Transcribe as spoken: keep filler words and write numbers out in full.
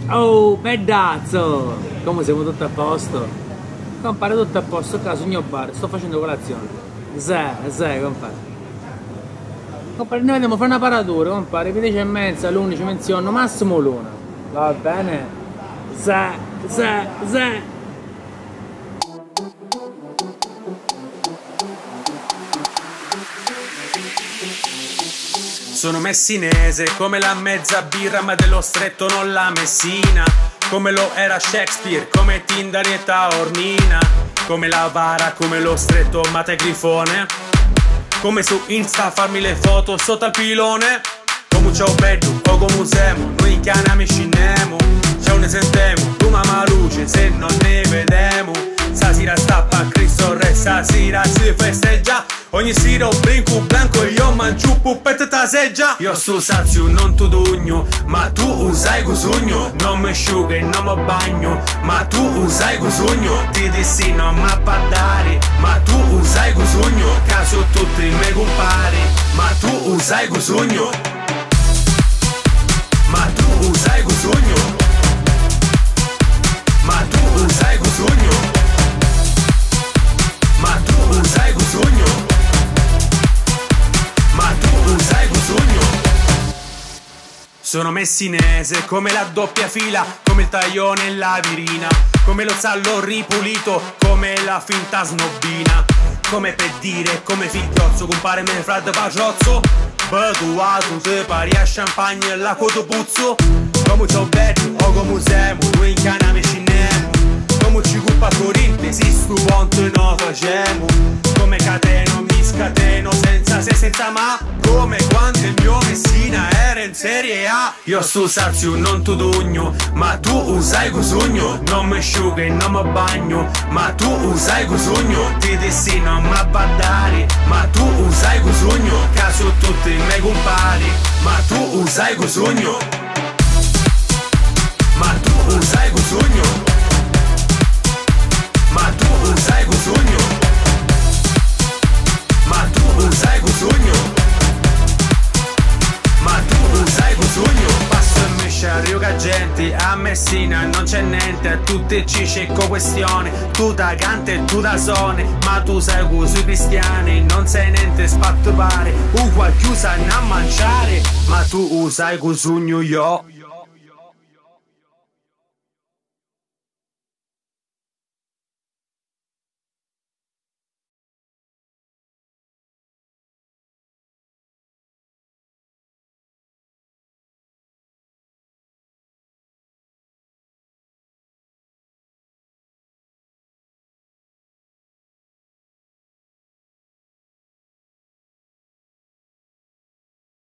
Oh, pedazzo! Come siamo tutti a posto? Compare tutto a posto, qua sul mio bar, sto facendo colazione. Zè, zè, compare. Compare, noi andiamo a fare una paratura, compare, alle dieci e mezza, l'undici menziono, massimo l'una. Va bene? Zè, zè, zè. Sono messinese come la mezza birra, ma dello stretto non la Messina. Come lo era Shakespeare, come Tindarietta Ornina. Come la Vara, come lo stretto Mate Grifone. Come su Insta farmi le foto sotto al pilone. Come ciao bello o come siamo, noi chiamiamo scinemo. Ciao ne sentiamo, tu mamma luce se non ne vedemo. Stasera stappa a Cristo Re, stasera si festeggia. Ogni sera un brinco blanco e io mangio puppetta ta seggia. Io sto sazio non tu dugno, ma tu usai cosugno. Non mi asciugo e non mi bagno, ma tu usai cosugno. Ti dissi non mi appaddare, ma tu usai cosugno. Caso tutti i miei compari, ma tu usai cosugno. Ma tu usai cosugno. Ma tu usai cosugno. Ma tu usai cosugno. Ma tu usai cosugno. Sono messinese come la doppia fila, come il taglione e la virina, come lo zallo ripulito, come la finta snobbina. Come per dire, come figliozzo, compare me frate paciozzo. Betuato, te pari a champagne e la cotopuzzo. Come ciò bello o come siamo, noi in cana vicinemo. Come ci cuppa corrente, si stu ponte no facemo. Come cateno, mi scateno, senza se senza ma. Come quando il mio Messina era in Serie A. Io sto sazio non tu dugno, ma tu usai cosugno. Non mi asciugo e non mi bagno, ma tu usai cosugno. Ti dissi non mi abbaddare, ma tu usai cosugno. Caso tutti i miei compari, ma tu usai cosugno. Ma tu usai cosugno. Ma tu usai cosugno. Ma tu usai cosugno. Ma tu usai cosugno. Passo e mesce a Rio Cagenti, a Messina non c'è niente. A tutti ci cerco questione, tu da cante e tu da zone. Ma tu sai sui cristiani, non sei niente spatto pare. Ugual chiusa a mangiare, ma tu usai cosugno io.